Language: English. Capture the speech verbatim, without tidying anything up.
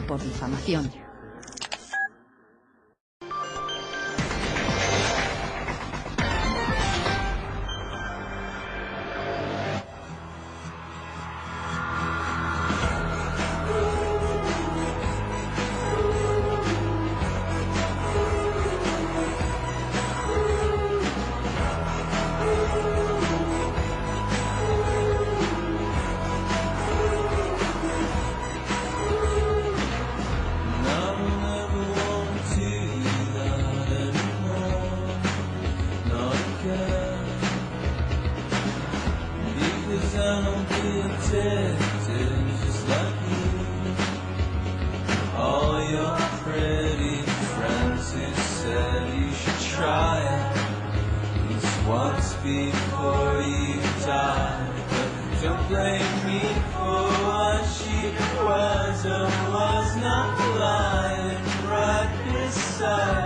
condena por difamación. I don't get tempted just like you. All your pretty friends who said you should try it just once before you die. But don't blame me for what she was or was not lying right beside